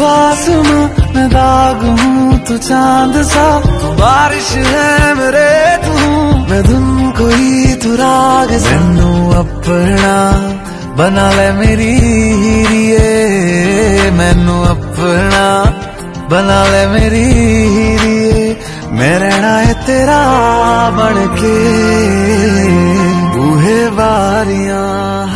आसमां मैं दाग हूँ, तू चांद सा, तू बारिश है मेरे, तू मैं धुन कोई तू राग सा। मैनू अपना बना ले मेरी हीरिए, मैनू अपना बना ले मेरी हीरिए, मैं रहना है तेरा बन के। बूहे बारियां